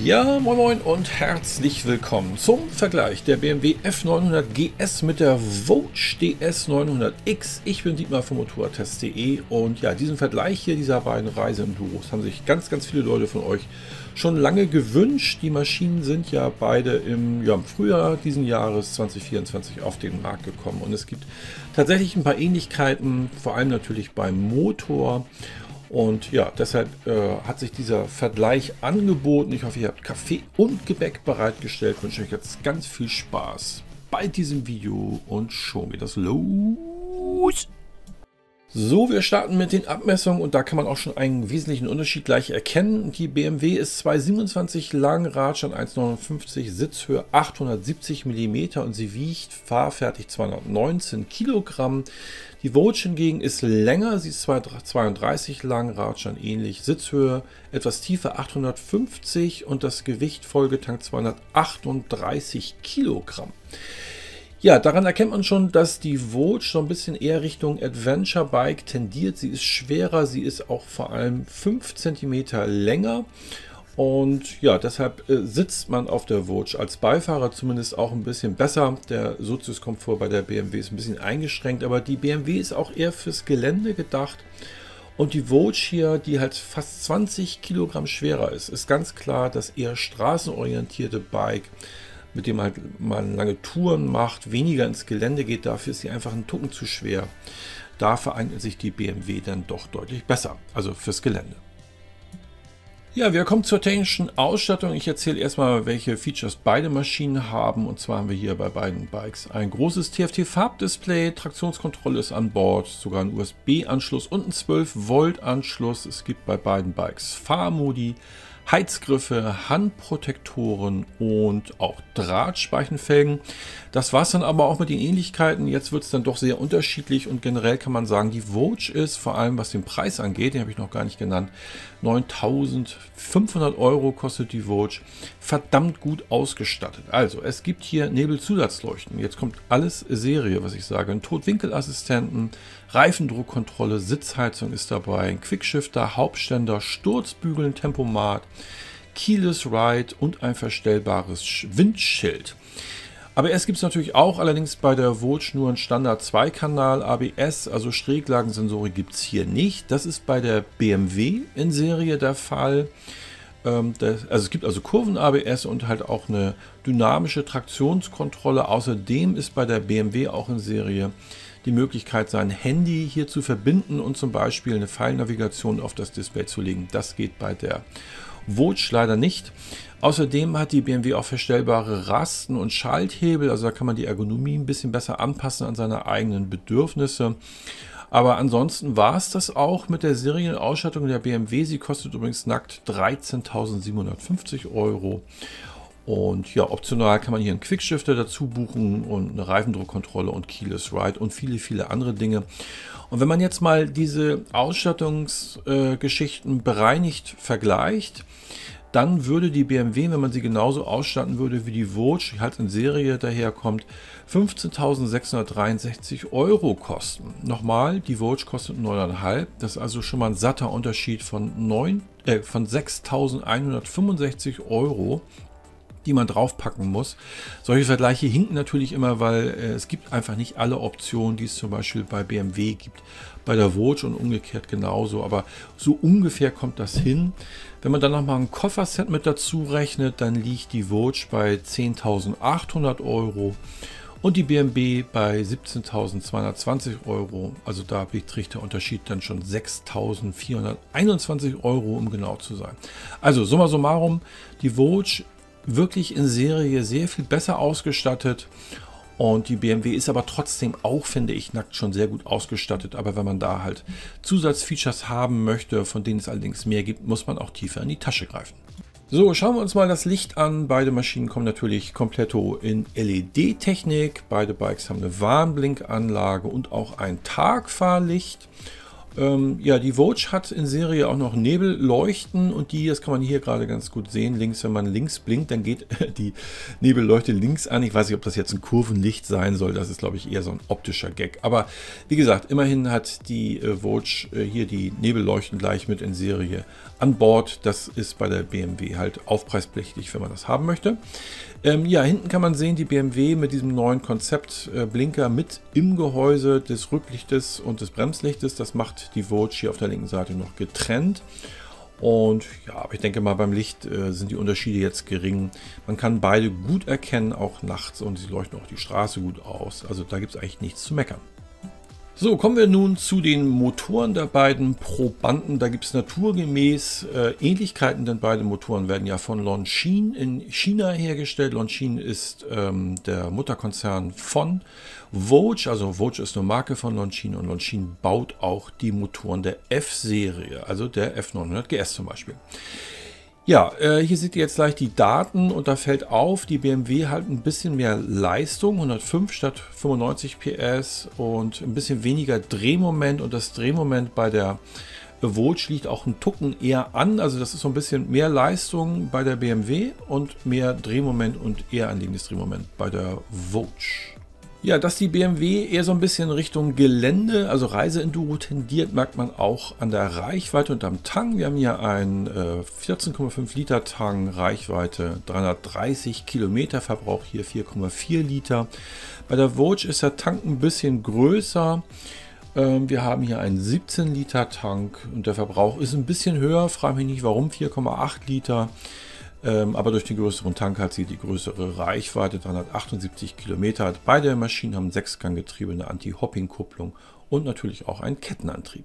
Ja, moin moin und herzlich willkommen zum Vergleich der BMW F900 GS mit der Vogue DS 900X. Ich bin Dietmar von motortest.de und ja, diesen Vergleich hier dieser beiden Reiseenduros haben sich ganz viele Leute von euch schon lange gewünscht. Die Maschinen sind ja beide im Frühjahr diesen Jahres 2024 auf den Markt gekommen und es gibt tatsächlich ein paar Ähnlichkeiten, vor allem natürlich beim Motor. Und ja, deshalb hat sich dieser Vergleich angeboten. Ich hoffe, ihr habt Kaffee und Gebäck bereitgestellt. Ich wünsche euch jetzt ganz viel Spaß bei diesem Video und schon geht das los. So, wir starten mit den Abmessungen und da kann man auch schon einen wesentlichen Unterschied gleich erkennen. Die BMW ist 2,27 lang, Radstand 1,59, Sitzhöhe 870 mm und sie wiegt fahrfertig 219 Kilogramm. Die Vogue hingegen ist länger, sie ist 2,32 lang, Radstand ähnlich, Sitzhöhe etwas tiefer 850 und das Gewicht vollgetankt 238 Kilogramm. Ja, daran erkennt man schon, dass die Vogue so ein bisschen eher Richtung Adventure Bike tendiert. Sie ist schwerer, sie ist auch vor allem 5 cm länger. Und ja, deshalb sitzt man auf der Vogue als Beifahrer zumindest auch ein bisschen besser. Der Soziuskomfort bei der BMW ist ein bisschen eingeschränkt, aber die BMW ist auch eher fürs Gelände gedacht. Und die Vogue hier, die halt fast 20 Kilogramm schwerer ist ganz klar das eher straßenorientierte Bike, mit dem halt man lange Touren macht, weniger ins Gelände geht. Dafür ist sie einfach ein Tucken zu schwer. Da vereignet sich die BMW dann doch deutlich besser, also fürs Gelände. Ja, wir kommen zur technischen Ausstattung. Ich erzähle erstmal, welche Features beide Maschinen haben. Und zwar haben wir hier bei beiden Bikes ein großes TFT-Farbdisplay, Traktionskontrolle ist an Bord, sogar ein USB-Anschluss und ein 12-Volt-Anschluss. Es gibt bei beiden Bikes Fahrmodi, Heizgriffe, Handprotektoren und auch Drahtspeichenfelgen. Das war es dann aber auch mit den Ähnlichkeiten. Jetzt wird es dann doch sehr unterschiedlich und generell kann man sagen, die Vogue ist vor allem, was den Preis angeht, den habe ich noch gar nicht genannt, 9.500 € kostet die Vogue, verdammt gut ausgestattet. Also es gibt hier Nebelzusatzleuchten, jetzt kommt alles Serie, was ich sage, ein Totwinkelassistenten, Reifendruckkontrolle, Sitzheizung ist dabei, ein Quickshifter, Hauptständer, Sturzbügeln, Tempomat, Keyless Ride und ein verstellbares Windschild. ABS gibt es natürlich auch, allerdings bei der Vogue nur ein Standard 2-Kanal ABS, also Schräglagensensorik gibt es hier nicht. Das ist bei der BMW in Serie der Fall. Also es gibt also Kurven-ABS und halt auch eine dynamische Traktionskontrolle. Außerdem ist bei der BMW auch in Serie die Möglichkeit, sein Handy hier zu verbinden und zum Beispiel eine Pfeilnavigation auf das Display zu legen. Das geht bei der Vogue leider nicht. Außerdem hat die BMW auch verstellbare Rasten und Schalthebel, also da kann man die Ergonomie ein bisschen besser anpassen an seine eigenen Bedürfnisse. Aber ansonsten war es das auch mit der Serienausstattung der BMW. Sie kostet übrigens nackt 13.750 €. Und ja, optional kann man hier einen Quickshifter dazu buchen und eine Reifendruckkontrolle und Keyless Ride und viele andere Dinge. Und wenn man jetzt mal diese Ausstattungsgeschichten bereinigt vergleicht, dann würde die BMW, wenn man sie genauso ausstatten würde wie die Vogue, die halt in Serie daherkommt, 15.663 € kosten. Nochmal, die Vogue kostet 9,5. Das ist also schon mal ein satter Unterschied von 6.165 €, die man draufpacken muss. Solche Vergleiche hinken natürlich immer, weil es gibt einfach nicht alle Optionen, die es zum Beispiel bei BMW gibt, bei der Vogue und umgekehrt genauso, aber so ungefähr kommt das hin. Wenn man dann nochmal ein Kofferset mit dazu rechnet, dann liegt die Vogue bei 10.800 € und die BMW bei 17.220 €. Also da beträgt der Unterschied dann schon 6.421 €, um genau zu sein. Also summa summarum, die Vogue wirklich in Serie sehr viel besser ausgestattet und die BMW ist aber trotzdem auch, finde ich, nackt schon sehr gut ausgestattet. Aber wenn man da halt Zusatzfeatures haben möchte, von denen es allerdings mehr gibt, muss man auch tiefer in die Tasche greifen. So, schauen wir uns mal das Licht an. Beide Maschinen kommen natürlich kompletto in LED-Technik. Beide Bikes haben eine Warnblinkanlage und auch ein Tagfahrlicht. Ja, die Vogue hat in Serie auch noch Nebelleuchten und das kann man hier gerade ganz gut sehen. Links, wenn man links blinkt, dann geht die Nebelleuchte links an. Ich weiß nicht, ob das jetzt ein Kurvenlicht sein soll. Das ist, glaube ich, eher so ein optischer Gag. Aber wie gesagt, immerhin hat die Vogue hier die Nebelleuchten gleich mit in Serie an Bord. Das ist bei der BMW halt aufpreispflichtig, wenn man das haben möchte. Ja, hinten kann man sehen, die BMW mit diesem neuen Konzept Blinker mit im Gehäuse des Rücklichtes und des Bremslichtes. Das macht die Vogue hier auf der linken Seite noch getrennt. Und ja, aber ich denke mal, beim Licht sind die Unterschiede jetzt gering. Man kann beide gut erkennen, auch nachts, und sie leuchten auch die Straße gut aus. Also da gibt es eigentlich nichts zu meckern. So, kommen wir nun zu den Motoren der beiden Probanden. Da gibt es naturgemäß Ähnlichkeiten, denn beide Motoren werden ja von Longines in China hergestellt. Longines ist der Mutterkonzern von Vogue. Also Vogue ist eine Marke von Longines und Longines baut auch die Motoren der F-Serie, also der F900 GS zum Beispiel. Ja, hier seht ihr jetzt gleich die Daten und da fällt auf, die BMW hat ein bisschen mehr Leistung, 105 statt 95 PS und ein bisschen weniger Drehmoment, und das Drehmoment bei der Vogue liegt auch einen Tucken eher an, also das ist so ein bisschen mehr Leistung bei der BMW und mehr Drehmoment und eher anliegendes Drehmoment bei der Vogue. Ja, dass die BMW eher so ein bisschen Richtung Gelände, also Reiseenduro tendiert, merkt man auch an der Reichweite und am Tank. Wir haben hier einen 14,5 Liter Tank, Reichweite 330 Kilometer, Verbrauch hier 4,4 Liter. Bei der Vogue ist der Tank ein bisschen größer. Wir haben hier einen 17 Liter Tank und der Verbrauch ist ein bisschen höher, frage mich nicht warum, 4,8 Liter. Aber durch den größeren Tank hat sie die größere Reichweite, 378 Kilometer. Beide Maschinen haben 6-Gang-Getriebe, eine Anti-Hopping-Kupplung und natürlich auch einen Kettenantrieb.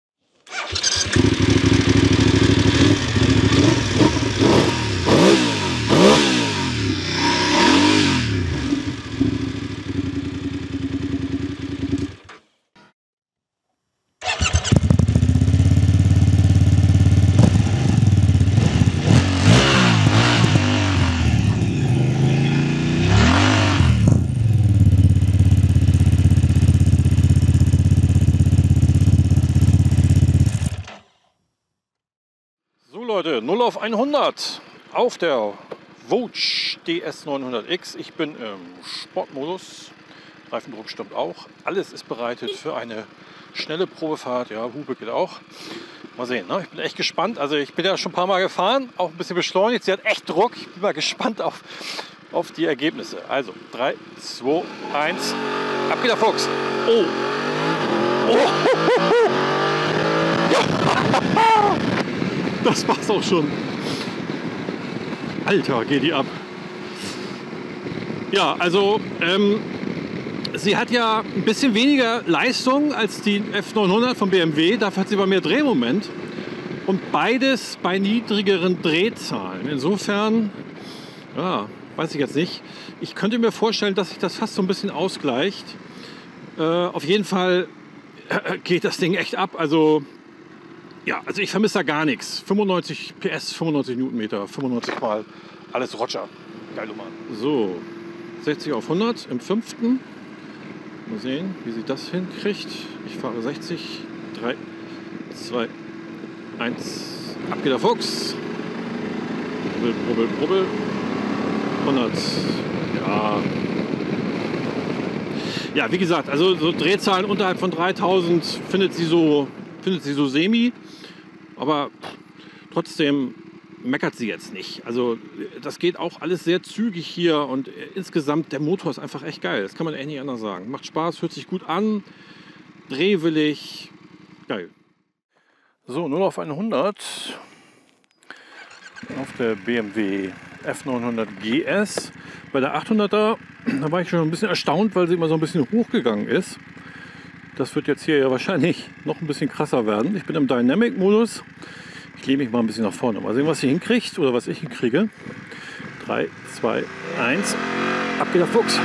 Leute, 0 auf 100 auf der Vogue DS900X. Ich bin im Sportmodus, Reifendruck stimmt auch. Alles ist bereitet für eine schnelle Probefahrt. Ja, Hupe geht auch. Mal sehen, ne? Ich bin echt gespannt. Also ich bin ja schon ein paar Mal gefahren, auch ein bisschen beschleunigt. Sie hat echt Druck. Ich bin mal gespannt auf die Ergebnisse. Also 3, 2, 1. Ab geht der Fuchs. Oh! Oh! Ja. Das war's auch schon. Alter, geht die ab. Ja, also sie hat ja ein bisschen weniger Leistung als die F900 von BMW. Dafür hat sie aber mehr Drehmoment. Und beides bei niedrigeren Drehzahlen. Insofern, ja, weiß ich jetzt nicht. Ich könnte mir vorstellen, dass sich das fast so ein bisschen ausgleicht. Auf jeden Fall geht das Ding echt ab. Also ja, also ich vermisse da gar nichts. 95 PS, 95 Newtonmeter, 95 Mal, alles Roger. Geil, Mann. So, 60 auf 100 im 5. Mal sehen, wie sie das hinkriegt. Ich fahre 60, 3, 2, 1. Ab geht der Fuchs. Brubbel, brubbel, brubbel. 100. Ja. Ja, wie gesagt, also so Drehzahlen unterhalb von 3000 findet sie so semi. Aber trotzdem meckert sie jetzt nicht. Also das geht auch alles sehr zügig hier und insgesamt der Motor ist einfach echt geil. Das kann man echt nicht anders sagen. Macht Spaß, hört sich gut an, drehwillig, geil. So, 0 auf 100 auf der BMW F900 GS. Bei der 800er, da war ich schon ein bisschen erstaunt, weil sie immer so ein bisschen hochgegangen ist. Das wird jetzt hier ja wahrscheinlich noch ein bisschen krasser werden. Ich bin im Dynamic-Modus. Ich lehne mich mal ein bisschen nach vorne. Mal sehen, was sie hinkriegt oder was ich hinkriege. 3, 2, 1. Ab geht der Fuchs.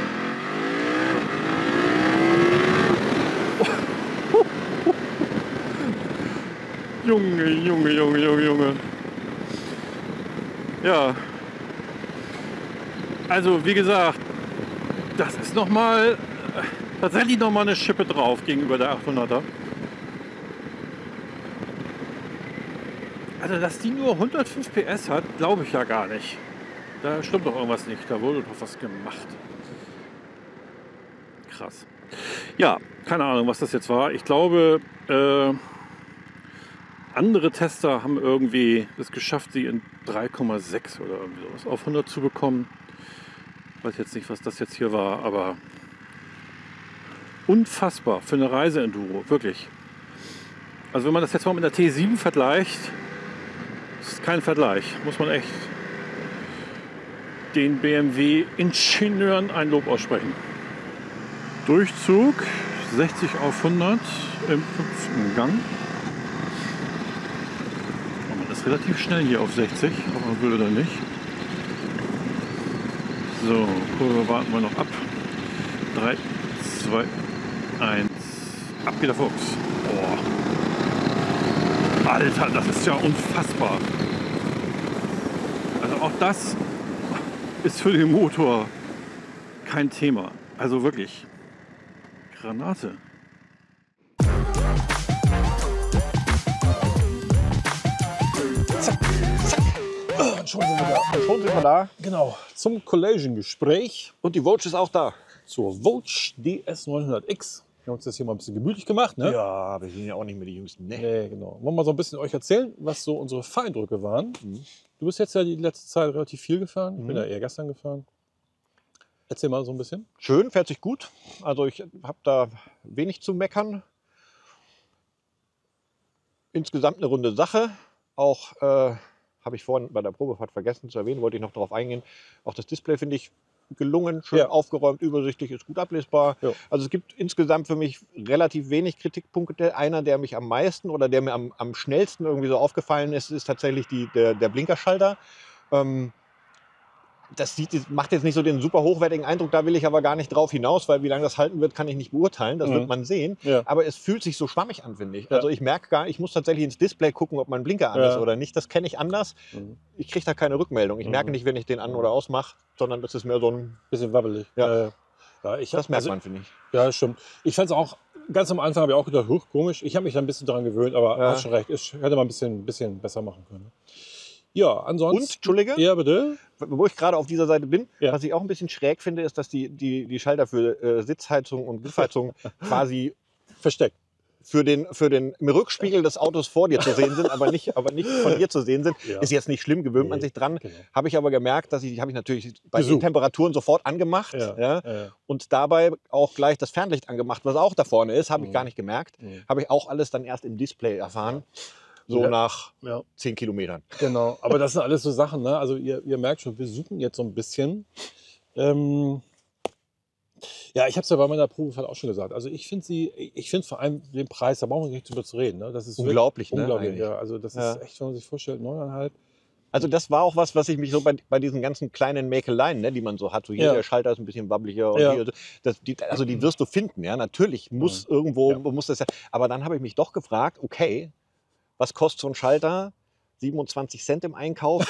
Junge, Junge, Junge, Junge, Junge. Ja. Also, wie gesagt, das ist tatsächlich noch mal eine Schippe drauf gegenüber der 800er. Also, dass die nur 105 PS hat, glaube ich ja gar nicht. Da stimmt doch irgendwas nicht. Da wurde doch was gemacht. Krass. Ja, keine Ahnung, was das jetzt war. Ich glaube, andere Tester haben irgendwie es geschafft, sie in 3,6 oder irgendwie sowas auf 100 zu bekommen. Ich weiß jetzt nicht, was das jetzt hier war, aber unfassbar für eine Reise-Enduro, wirklich. Also wenn man das jetzt mal mit der T7 vergleicht, ist kein Vergleich. Muss man echt den BMW-Ingenieuren ein Lob aussprechen. Durchzug 60 auf 100 im 5. Gang. Und man ist relativ schnell hier auf 60, ob man will oder nicht. So, Kurve warten wir noch ab. 3, 2, 1. Ab geht der Fuchs. Boah. Alter, das ist ja unfassbar. Also auch das ist für den Motor kein Thema. Also wirklich. Granate. Zack, zack. Und schon sind wir da. Schon sind wir da. Genau, zum Collision-Gespräch. Und die Vogue ist auch da. Zur Vogue DS900X. Wir haben uns das hier mal ein bisschen gemütlich gemacht, ne? Ja, aber wir sind ja auch nicht mehr die Jüngsten. Ne? Nee, genau. Wollen wir mal so ein bisschen euch erzählen, was so unsere Fahreindrücke waren. Du bist jetzt ja die letzte Zeit relativ viel gefahren. Ich bin ja eher gestern gefahren. Erzähl mal so ein bisschen. Schön, fährt sich gut. Also ich habe da wenig zu meckern. Insgesamt eine runde Sache. Auch habe ich vorhin bei der Probefahrt vergessen zu erwähnen, wollte ich noch darauf eingehen. Auch das Display finde ich gelungen, schön aufgeräumt, übersichtlich, ist gut ablesbar. Ja. Also es gibt insgesamt für mich relativ wenig Kritikpunkte. Einer, der mich am meisten oder der mir am schnellsten irgendwie so aufgefallen ist, ist tatsächlich der Blinkerschalter. Das macht jetzt nicht so den super hochwertigen Eindruck, da will ich aber gar nicht drauf hinaus, weil wie lange das halten wird, kann ich nicht beurteilen, das wird man sehen. Ja. Aber es fühlt sich so schwammig an, finde ich. Ja. Also ich merke gar nicht, ich muss tatsächlich ins Display gucken, ob mein Blinker an ist oder nicht. Das kenne ich anders. Ich kriege da keine Rückmeldung. Ich merke nicht, wenn ich den an- oder ausmache, sondern das ist mehr so ein... Bisschen wabbelig. Ja. Das merkt man, finde ich. Ja, stimmt. Ich fand es auch, ganz am Anfang habe ich auch gedacht, komisch. Ich habe mich da ein bisschen daran gewöhnt, aber hast schon recht, ich hätte man ein bisschen besser machen können. Ja, ansonsten... Und, Entschuldige? Ja, bitte? Wo ich gerade auf dieser Seite bin, was ich auch ein bisschen schräg finde, ist, dass die Schalter für Sitzheizung und Griffheizung quasi versteckt für den im Rückspiegel des Autos vor dir zu sehen sind, aber nicht von dir zu sehen sind. Ja. Ist jetzt nicht schlimm, gewöhnt man sich dran. Genau. Habe ich aber gemerkt, habe ich natürlich bei den Temperaturen sofort angemacht. Und dabei auch gleich das Fernlicht angemacht, was auch da vorne ist, habe ich gar nicht gemerkt. Habe ich auch alles dann erst im Display erfahren. So nach 10 Kilometern. Genau, aber das sind alles so Sachen, ne? Also ihr merkt schon, wir suchen jetzt so ein bisschen. Ja, ich habe es ja bei meiner Probefahrt auch schon gesagt. Also ich finde vor allem den Preis, da brauchen wir nicht drüber zu reden. Ne? Das ist unglaublich, ne? Unglaublich, ja. Also das ist echt, wenn man sich vorstellt, 9,5. Also das war auch was ich mich so bei diesen ganzen kleinen Mäkeleien, ne, die man so hat, so hier der Schalter ist ein bisschen wabbeliger und hier, also die wirst du finden, ja. Natürlich muss muss das ja. Aber dann habe ich mich doch gefragt, okay, was kostet so ein Schalter? 27 Cent im Einkauf.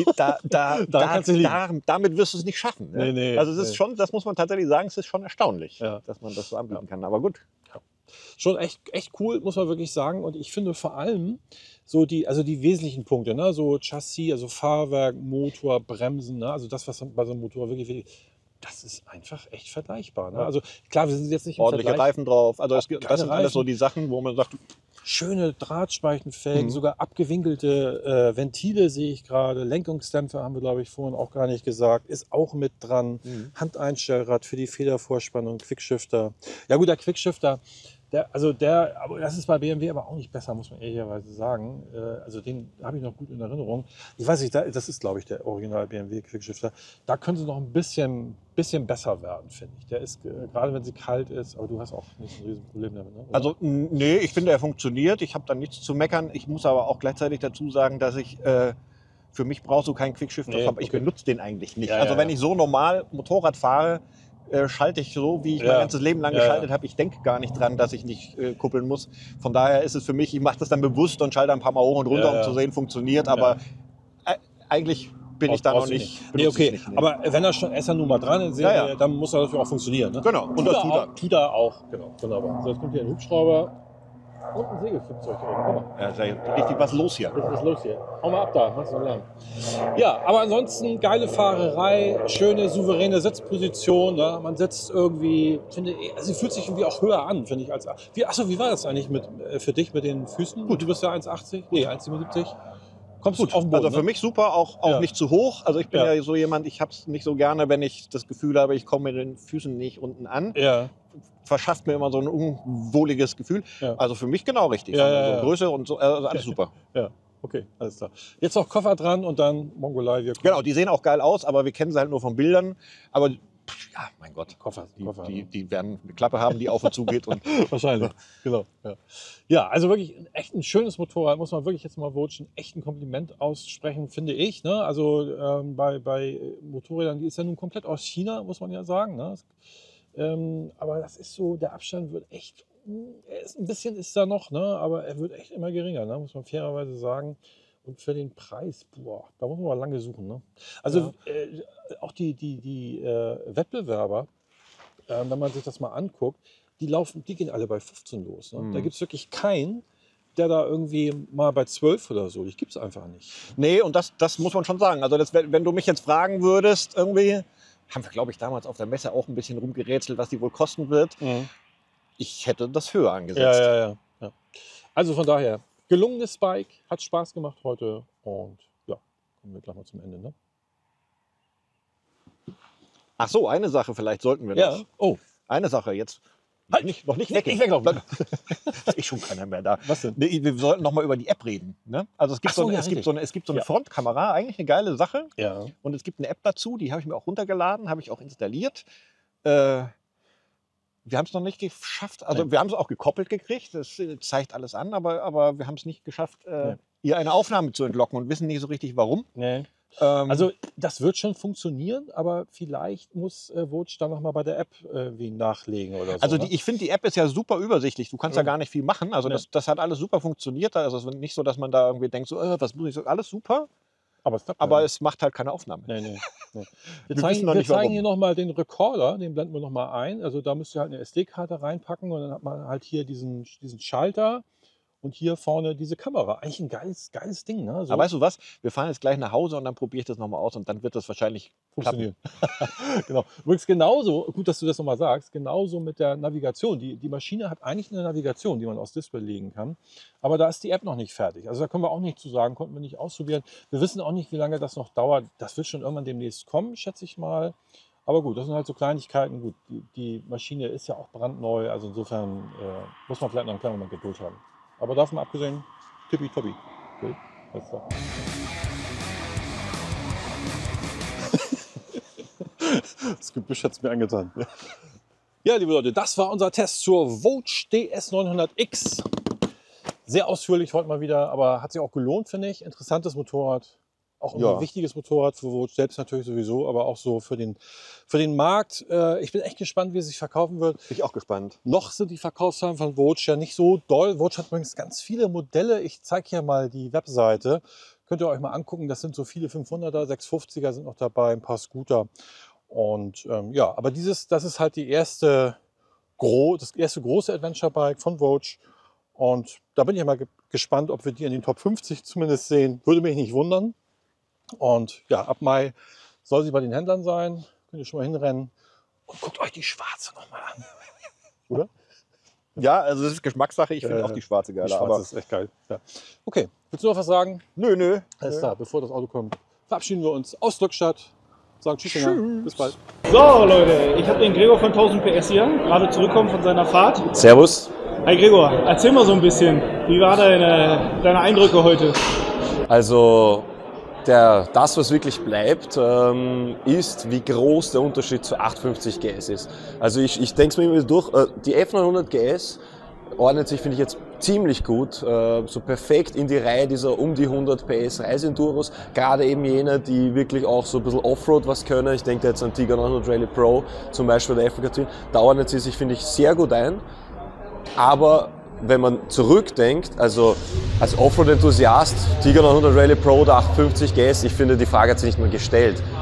Damit wirst du es nicht schaffen. Ne? Nee, also es ist schon, das muss man tatsächlich sagen, es ist schon erstaunlich, dass man das so anbieten kann. Aber gut. Ja. Schon echt cool, muss man wirklich sagen. Und ich finde vor allem so die wesentlichen Punkte, ne? So Chassis, also Fahrwerk, Motor, Bremsen, ne? Also das, was bei so einem Motor wirklich das ist einfach echt vergleichbar. Ne? Also klar, wir sind jetzt nicht im ordentliche Reifen drauf. Also das sind alles so die Sachen, wo man sagt, schöne Drahtspeichenfelgen, sogar abgewinkelte Ventile sehe ich gerade. Lenkungsdämpfer haben wir, glaube ich, vorhin auch gar nicht gesagt. Ist auch mit dran. Handeinstellrad für die Federvorspannung, Quickshifter. Ja gut, der Quickshifter, aber das ist bei BMW aber auch nicht besser, muss man ehrlicherweise sagen. Also den habe ich noch gut in Erinnerung. Ich weiß nicht, das ist, glaube ich, der Original BMW Quickshifter. Da können sie noch ein bisschen besser werden, finde ich. Der ist, gerade wenn sie kalt ist, aber du hast auch nicht ein Riesenproblem damit, ne? Oder? Also, nee, ich finde, er funktioniert. Ich habe da nichts zu meckern. Ich muss aber auch gleichzeitig dazu sagen, dass ich, für mich brauchst du keinen Quickshifter. Nee, ich benutze den eigentlich nicht. Also wenn ich so normal Motorrad fahre, schalte ich so, wie ich mein ganzes Leben lang geschaltet habe. Ich denke gar nicht dran, dass ich nicht kuppeln muss. Von daher ist es für mich, ich mache das dann bewusst und schalte ein paar Mal hoch und runter, um zu sehen, funktioniert. Aber eigentlich bin ich da noch nicht. Nee, okay. Nicht, nee. Aber wenn er schon nun mal dran ist, dann muss er dafür auch funktionieren. Ne? Genau. Und das tut er auch. Genau, wunderbar. So, jetzt kommt hier ein Hubschrauber. Und ein Segelflugzeug drin. Guck mal. Ja, ist ja richtig was los hier. Was ist los hier? Hau mal ab da, machst du lang. Ja, aber ansonsten geile Fahrerei, schöne, souveräne Sitzposition. Ne? Man sitzt irgendwie, finde ich, also sie fühlt sich irgendwie auch höher an, finde ich. Wie war das eigentlich für dich mit den Füßen? Gut, du bist ja 1,80, nee, 1,77. Kommst du auf den Boden? Also für mich super, auch nicht zu hoch. Also ich bin ja so jemand, ich habe es nicht so gerne, wenn ich das Gefühl habe, ich komme mit den Füßen nicht unten an. Ja. Verschafft mir immer so ein unwohliges Gefühl. Ja. Also für mich genau richtig. Ja. So Größe und so, also alles super. Ja, okay, alles klar. Jetzt noch Koffer dran und dann Mongolei. Genau, die sehen auch geil aus, aber wir kennen sie halt nur von Bildern. Aber ja, mein Gott, Koffer. Die werden eine Klappe haben, die auf und zu geht. Und wahrscheinlich, genau. Ja, also wirklich echt ein schönes Motorrad, muss man wirklich jetzt mal Vouch echt ein Kompliment aussprechen, finde ich. Ne? Also bei Motorrädern, die ist ja nun komplett aus China, muss man ja sagen. Ne? Aber das ist so, der Abstand wird echt, ein bisschen ist da noch, ne? Aber er wird echt immer geringer, ne? Muss man fairerweise sagen. Und für den Preis, boah, da muss man mal lange suchen. Ne? Also auch die Wettbewerber, wenn man sich das mal anguckt, die gehen alle bei 15 los. Ne? Da gibt es wirklich keinen, der da irgendwie mal bei 12 oder so, die gibt es einfach nicht. Nee, und das muss man schon sagen. Also wenn du mich jetzt fragen würdest, irgendwie, haben wir, glaube ich, damals auf der Messe auch ein bisschen rumgerätselt, was die wohl kosten wird. Ich hätte das höher angesetzt. Ja. Also von daher, gelungenes Bike, hat Spaß gemacht heute und ja, kommen wir gleich mal zum Ende. Ne? Ach so, eine Sache vielleicht sollten wir noch. Oh. Eine Sache jetzt. Halt noch nicht weg. Nicht weglaufen. Ist schon keiner mehr da. Was denn? Nee, wir sollten noch mal über die App reden. Ne? Also es gibt so eine Frontkamera, eigentlich eine geile Sache. Ja. Und es gibt eine App dazu, die habe ich mir auch runtergeladen, habe ich auch installiert. Wir haben es noch nicht geschafft, also wir haben es auch gekoppelt gekriegt, das zeigt alles an, aber wir haben es nicht geschafft, ihr eine Aufnahme zu entlocken und wissen nicht so richtig warum. Nee. Also das wird schon funktionieren, aber vielleicht muss Vouch dann nochmal bei der App wie nachlegen oder so. Also ich finde, die App ist ja super übersichtlich, du kannst ja gar nicht viel machen, also das hat alles super funktioniert, also es ist nicht so, dass man da irgendwie denkt, so, was muss ich so, alles super. Aber es macht halt keine Aufnahme. Nee. Wir zeigen hier nochmal den Recorder, den blenden wir nochmal ein. Also da müsst ihr halt eine SD-Karte reinpacken und dann hat man halt hier diesen Schalter und hier vorne diese Kamera. Eigentlich ein geiles Ding. Ne? So. Aber weißt du was? Wir fahren jetzt gleich nach Hause und dann probiere ich das nochmal aus und dann wird das wahrscheinlich funktionieren. Genau. Übrigens genauso, gut, dass du das nochmal sagst, genauso mit der Navigation. Die Maschine hat eigentlich eine Navigation, die man aufs Display legen kann. Aber da ist die App noch nicht fertig. Also da können wir auch nichts zu sagen, konnten wir nicht ausprobieren. Wir wissen auch nicht, wie lange das noch dauert. Das wird schon irgendwann demnächst kommen, schätze ich mal. Aber gut, das sind halt so Kleinigkeiten. Gut, die Maschine ist ja auch brandneu. Also insofern muss man vielleicht noch einen kleinen Moment Geduld haben. Aber davon abgesehen, tippitoppi. Okay, alles klar. Das Gebüsch hat es mir angetan. Ja, liebe Leute, das war unser Test zur Vouch DS900X. Sehr ausführlich heute mal wieder, aber hat sich auch gelohnt, finde ich. Interessantes Motorrad. Auch ein wichtiges Motorrad für Vouch selbst natürlich sowieso, aber auch so für den Markt. Ich bin echt gespannt, wie es sich verkaufen wird. Bin ich auch gespannt. Noch sind die Verkaufszahlen von Vouch ja nicht so doll. Vouch hat übrigens ganz viele Modelle. Ich zeige hier mal die Webseite. Könnt ihr euch mal angucken. Das sind so viele 500er, 650er sind noch dabei, ein paar Scooter. Und aber das ist halt das erste große Adventure-Bike von Vouch. Und da bin ich mal gespannt, ob wir die in den Top 50 zumindest sehen. Würde mich nicht wundern. Und ja, ab Mai soll sie bei den Händlern sein. Könnt ihr schon mal hinrennen. Und guckt euch die schwarze nochmal an. Oder? Ja, also das ist Geschmackssache. Ich finde auch die schwarze geil. Die schwarze ist echt geil. Ja. Okay, willst du noch was sagen? Nö. Alles klar, bevor das Auto kommt, verabschieden wir uns aus Drückstadt. Sagen Tschüss. Bis bald. So Leute, ich habe den Gregor von 1000 PS hier, gerade zurückkommen von seiner Fahrt. Servus. Hi Gregor, erzähl mal so ein bisschen, wie war deine Eindrücke heute? Also das, was wirklich bleibt, ist, wie groß der Unterschied zu 850 GS ist. Also ich denke es mir immer durch, die F900 GS ordnet sich, finde ich, jetzt ziemlich gut, so perfekt in die Reihe dieser um die 100 PS Reiseenduros, gerade eben jene, die wirklich auch so ein bisschen Offroad was können. Ich denke jetzt an Tiger 900 Rally Pro, zum Beispiel der Africa Twin, da ordnet sie sich, finde ich, sehr gut ein. Aber wenn man zurückdenkt, also als Offroad-Enthusiast, Tiger 900 Rally Pro oder 850 GS, ich finde, die Frage hat sich nicht mehr gestellt.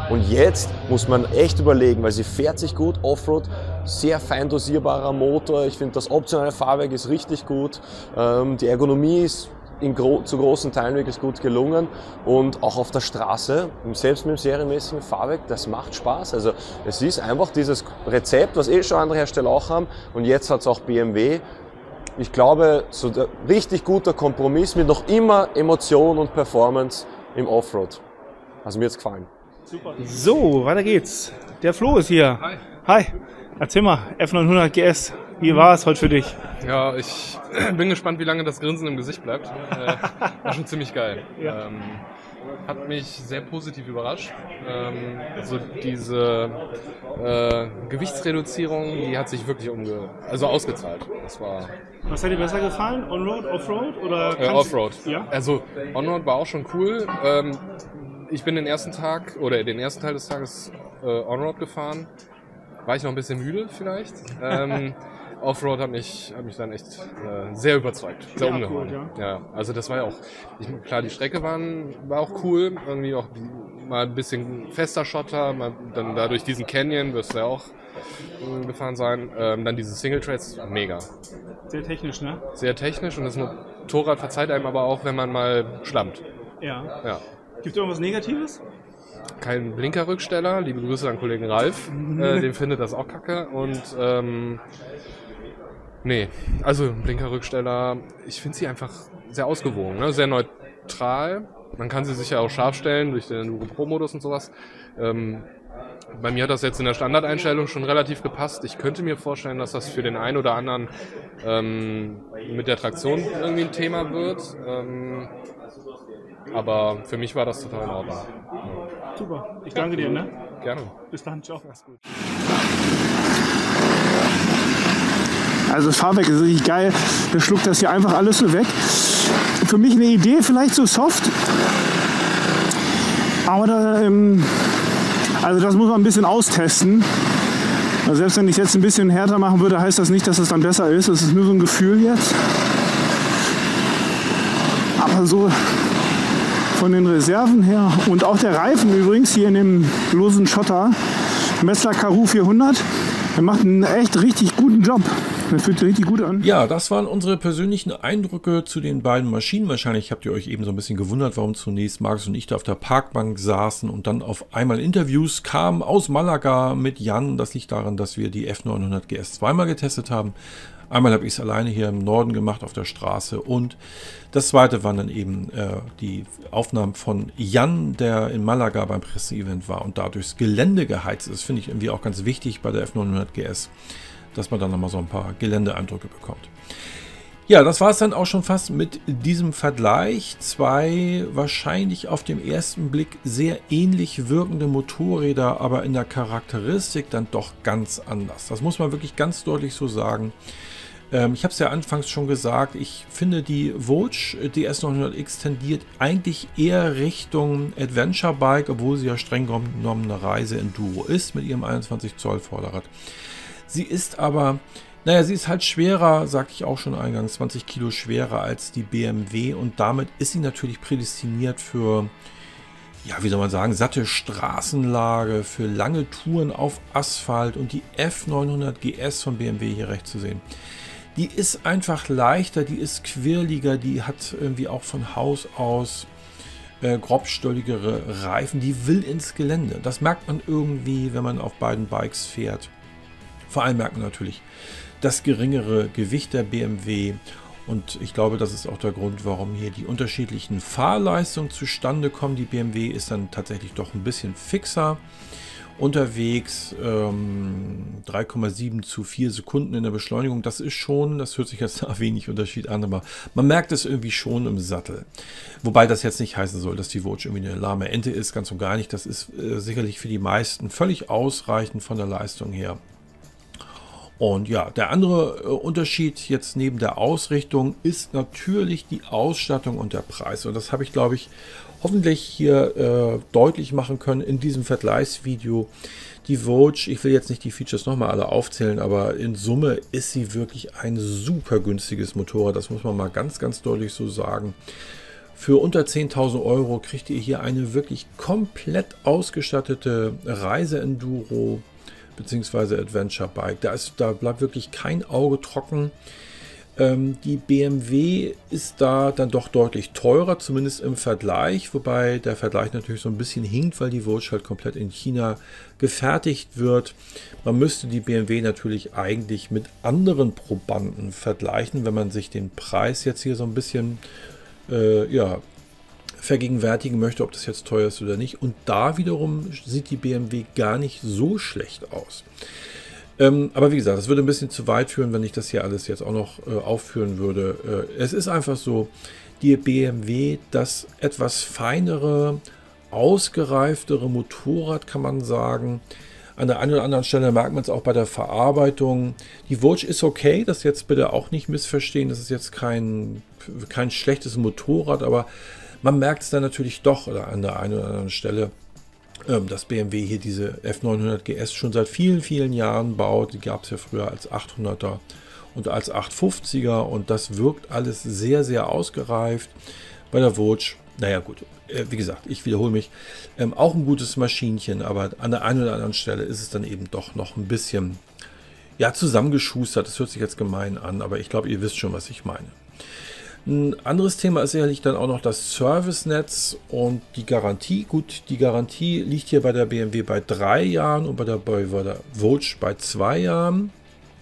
Und jetzt muss man echt überlegen, weil sie fährt sich gut, Offroad, sehr fein dosierbarer Motor. Ich finde, das optionale Fahrwerk ist richtig gut. Die Ergonomie ist zu großen Teilen wirklich gut gelungen und auch auf der Straße, selbst mit dem serienmäßigen Fahrwerk, das macht Spaß. Also es ist einfach dieses Rezept, was schon andere Hersteller auch haben und jetzt hat es auch BMW. Ich glaube, so ein richtig guter Kompromiss mit noch immer Emotion und Performance im Offroad. Also mir hat's gefallen. Super. So, weiter geht's. Der Flo ist hier. Hi. Hi. Erzähl mal, F900 GS, wie war es heute für dich? Ja, ich bin gespannt, wie lange das Grinsen im Gesicht bleibt. War schon ziemlich geil. Ja. Hat mich sehr positiv überrascht. Also diese Gewichtsreduzierung, die hat sich wirklich ausgezahlt. Das war. Was hat dir besser gefallen? On-Road, Off-Road? Off-Road. Ja? Also On-Road war auch schon cool. Ich bin den ersten Teil des Tages On-Road gefahren. War ich noch ein bisschen müde vielleicht. Offroad hat mich dann echt sehr überzeugt, sehr umgehauen. Cool, ja, also das war ja auch, klar, die Strecke war auch cool, irgendwie auch mal ein bisschen fester Schotter, dann da durch diesen Canyon wirst du ja auch gefahren sein. Dann diese Single-Trails, mega. Sehr technisch, ne? Sehr technisch und das Motorrad verzeiht einem aber auch, wenn man mal schlammt. Ja. Gibt es irgendwas Negatives? Kein Blinkerrücksteller, liebe Grüße an Kollegen Ralf, dem findet das auch kacke und nee, also Blinkerrücksteller, ich finde sie einfach sehr ausgewogen, ne? Sehr neutral, man kann sie sich ja auch scharf stellen durch den Enduro Pro Modus und sowas. Bei mir hat das jetzt in der Standardeinstellung schon relativ gepasst. Ich könnte mir vorstellen, dass das für den einen oder anderen mit der Traktion irgendwie ein Thema wird. Aber für mich war das total in Ordnung. Super, ich danke dir, ne? Gerne. Bis dann, ciao. Mach's gut. Also das Fahrwerk ist richtig geil. Der schluckt das hier einfach alles so weg. Für mich eine Idee, vielleicht so soft. Aber also das muss man ein bisschen austesten. Also selbst wenn ich es jetzt ein bisschen härter machen würde, heißt das nicht, dass es dann besser ist. Das ist nur so ein Gefühl jetzt. Aber so von den Reserven her und auch der Reifen übrigens hier in dem losen Schotter, Messler Karoo 400, der macht einen echt richtig guten Job. Das fühlt sich richtig gut an. Ja, das waren unsere persönlichen Eindrücke zu den beiden Maschinen. Wahrscheinlich habt ihr euch eben so ein bisschen gewundert, warum zunächst Markus und ich da auf der Parkbank saßen und dann auf einmal Interviews kamen aus Malaga mit Jan. Das liegt daran, dass wir die F900 GS zweimal getestet haben. Einmal habe ich es alleine hier im Norden gemacht auf der Straße und das zweite waren dann eben die Aufnahmen von Jan, der in Malaga beim Presseevent war und da durchs Gelände geheizt ist. Das finde ich irgendwie auch ganz wichtig bei der F900 GS, dass man dann nochmal so ein paar Geländeeindrücke bekommt. Ja, das war es dann auch schon fast mit diesem Vergleich. Zwei wahrscheinlich auf den ersten Blick sehr ähnlich wirkende Motorräder, aber in der Charakteristik dann doch ganz anders. Das muss man wirklich ganz deutlich so sagen. Ich habe es ja anfangs schon gesagt, ich finde die Voge DS900X tendiert eigentlich eher Richtung Adventure Bike, obwohl sie ja streng genommen eine Reise-Enduro ist mit ihrem 21 Zoll Vorderrad. Sie ist aber, naja, sie ist halt schwerer, sagte ich auch schon eingangs, 20 Kilo schwerer als die BMW und damit ist sie natürlich prädestiniert für, ja, wie soll man sagen, satte Straßenlage, für lange Touren auf Asphalt und die F900 GS von BMW hier rechts zu sehen. Die ist einfach leichter, die ist quirliger, die hat irgendwie auch von Haus aus grobstolligere Reifen, die will ins Gelände. Das merkt man irgendwie, wenn man auf beiden Bikes fährt. Vor allem merkt man natürlich das geringere Gewicht der BMW und ich glaube, das ist auch der Grund, warum hier die unterschiedlichen Fahrleistungen zustande kommen. Die BMW ist dann tatsächlich doch ein bisschen fixer unterwegs, 3,7 zu 4 Sekunden in der Beschleunigung, das ist schon, das hört sich jetzt nach wenig Unterschied an, aber man merkt es irgendwie schon im Sattel. Wobei das jetzt nicht heißen soll, dass die Voge irgendwie eine lahme Ente ist, ganz und gar nicht. Das ist sicherlich für die meisten völlig ausreichend von der Leistung her. Und ja, der andere Unterschied jetzt neben der Ausrichtung ist natürlich die Ausstattung und der Preis. Und das habe ich, glaube ich, hoffentlich hier deutlich machen können in diesem Vergleichsvideo. Die Voge, ich will jetzt nicht die Features nochmal alle aufzählen, aber in Summe ist sie wirklich ein super günstiges Motorrad. Das muss man mal ganz, ganz deutlich so sagen. Für unter 10.000 Euro kriegt ihr hier eine wirklich komplett ausgestattete Reise-Enduro bzw. Adventure Bike. Da bleibt wirklich kein Auge trocken. Die BMW ist da dann doch deutlich teurer, zumindest im Vergleich, wobei der Vergleich natürlich so ein bisschen hinkt, weil die Vogue halt komplett in China gefertigt wird. Man müsste die BMW natürlich eigentlich mit anderen Probanden vergleichen, wenn man sich den Preis jetzt hier so ein bisschen vergegenwärtigen möchte, ob das jetzt teuer ist oder nicht. Und da wiederum sieht die BMW gar nicht so schlecht aus. Aber wie gesagt, das würde ein bisschen zu weit führen, wenn ich das hier alles jetzt auch noch aufführen würde. Es ist einfach so, die BMW, das etwas feinere, ausgereiftere Motorrad, kann man sagen. An der einen oder anderen Stelle merkt man es auch bei der Verarbeitung. Die Vogue ist okay, das jetzt bitte auch nicht missverstehen. Das ist jetzt kein schlechtes Motorrad, aber man merkt es dann natürlich doch oder an der einen oder anderen Stelle, dass BMW hier diese F900 GS schon seit vielen, vielen Jahren baut. Die gab es ja früher als 800er und als 850er und das wirkt alles sehr, sehr ausgereift. Bei der Vogue, naja gut, wie gesagt, ich wiederhole mich, auch ein gutes Maschinchen, aber an der einen oder anderen Stelle ist es dann eben doch noch ein bisschen zusammengeschustert. Das hört sich jetzt gemein an, aber ich glaube, ihr wisst schon, was ich meine. Ein anderes Thema ist sicherlich dann auch noch das Servicenetz und die Garantie. Gut, die Garantie liegt hier bei der BMW bei 3 Jahren und bei der Vogue bei 2 Jahren.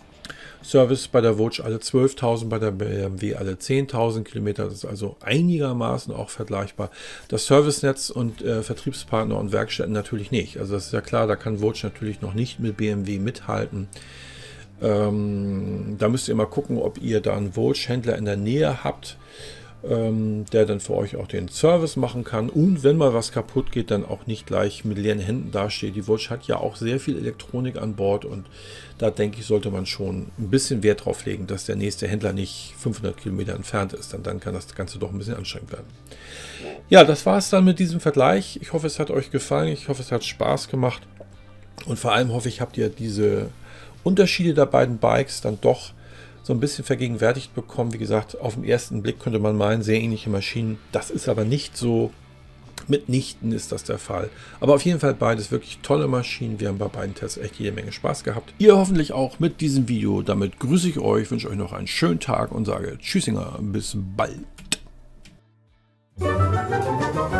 Service bei der Vogue alle 12.000, bei der BMW alle 10.000 Kilometer. Das ist also einigermaßen auch vergleichbar. Das Servicenetz und Vertriebspartner und Werkstätten natürlich nicht. Also das ist ja klar, da kann Vogue natürlich noch nicht mit BMW mithalten. Da müsst ihr mal gucken, ob ihr da einen Vogue-Händler in der Nähe habt, der dann für euch auch den Service machen kann und wenn mal was kaputt geht, dann auch nicht gleich mit leeren Händen dasteht. Die Vogue hat ja auch sehr viel Elektronik an Bord und da denke ich, sollte man schon ein bisschen Wert drauf legen, dass der nächste Händler nicht 500 Kilometer entfernt ist, dann kann das Ganze doch ein bisschen anstrengend werden. Ja, das war es dann mit diesem Vergleich. Ich hoffe, es hat euch gefallen, ich hoffe, es hat Spaß gemacht und vor allem hoffe ich, habt ihr diese Unterschiede der beiden Bikes dann doch so ein bisschen vergegenwärtigt bekommen. Wie gesagt, auf den ersten Blick könnte man meinen, sehr ähnliche Maschinen. Das ist aber nicht so. Mitnichten ist das der Fall. Aber auf jeden Fall beides wirklich tolle Maschinen. Wir haben bei beiden Tests echt jede Menge Spaß gehabt. Ihr hoffentlich auch mit diesem Video. Damit grüße ich euch, wünsche euch noch einen schönen Tag und sage Tschüssinger, bis bald.